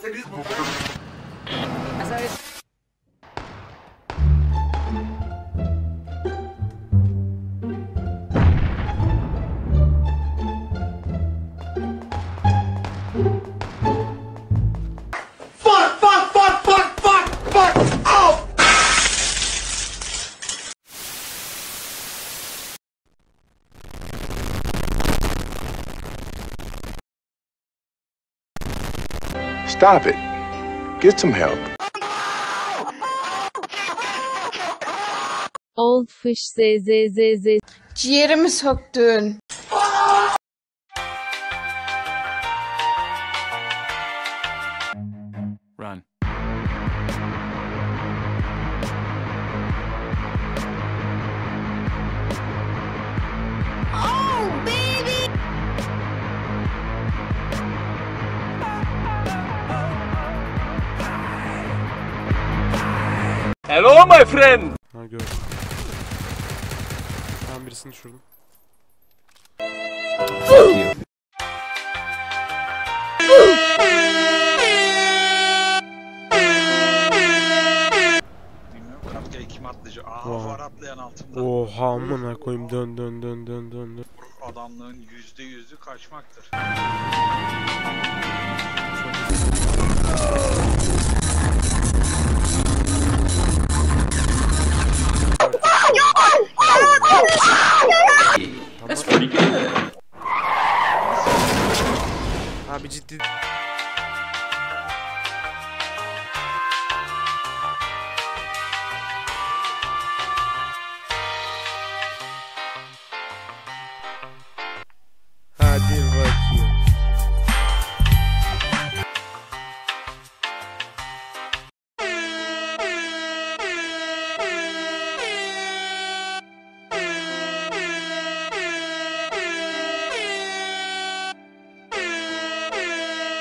Stop it. Get some help. Old fish zzz. Ciğerimi söktün. Run. Oh baby. Hello my friend. Ha gördüm. Ben birisini düşürdüm. Bilmiyorum, Kafka'yı kim atlayacak? Aha, var atlayan altında. Oha amına koyayım, dön. Adamlığın %100'ü kaçmaktır. Abi ciddi.